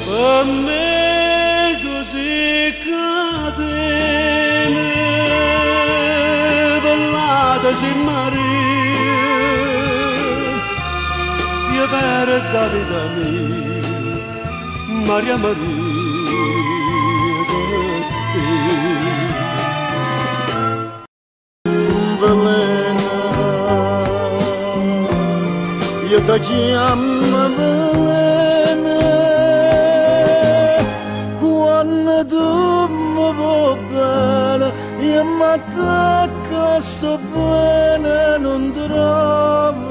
per me tu sei catene, ballata sei Maria, io per carità mia, Maria Maria, per te. Velena, io ti chiamo velena, quando tu mi vuoi bene, io mi attacco sto bene, non trovo